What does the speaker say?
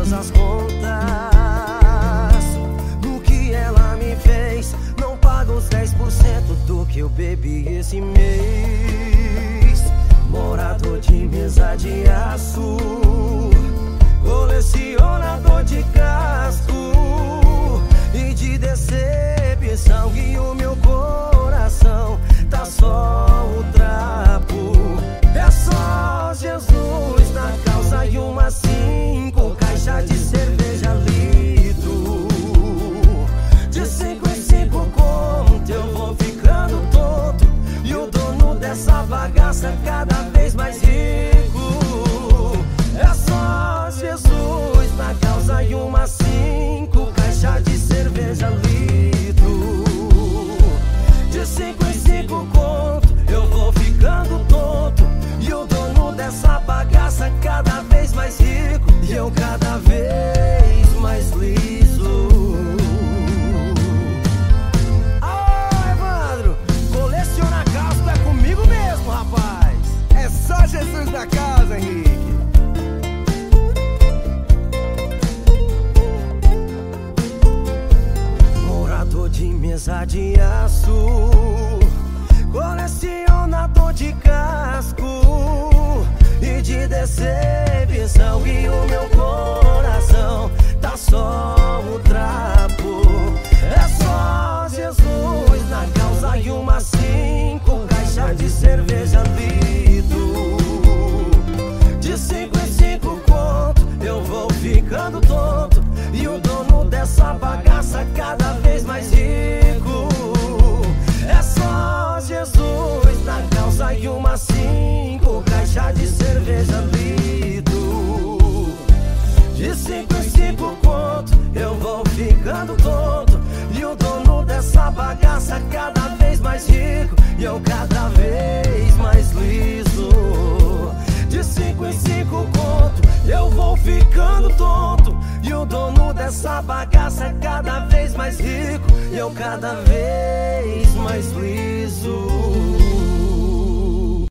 todas as contas. No que ela me fez, não pago os 10% do que eu bebi esse mês. Morador de mesa de aço, colecionador de casco e de decepção, e o meu coração tá só o trapo. É só Jesus na causa e umas 5 caixas de cerveja litro. De 5 em 5 conto eu vou ficando tonto, e o dono dessa bagaça cada vez mais rico. É só Jesus na causa e umas 5 caixas de cerveja litro. De 5 em 5 conto eu vou ficando tonto, e o dono dessa bagaça cada vez mais rico, e eu cada vez mais liso. Ô Evandro, coleciona casco é comigo mesmo, rapaz. É só Jesus na casa, Henrique. Morador de mesa de aço, colecionador de casco e de decepção, e o meu coração tá só o trapo. É só Jesus na causa e umas 5 caixas de cerveja litro. De 5 em 5 conto eu vou ficando tonto, e o dono dessa bagaça cada vez mais rico. É só Jesus na causa e umas 5 caixas de cerveja litro. De 5 em 5 conto eu vou ficando tonto, e o dono dessa bagaça cada vez mais rico, e eu cada vez mais liso. De 5 em 5 conto eu vou ficando tonto, e o dono dessa bagaça cada vez mais rico, e eu cada vez mais liso.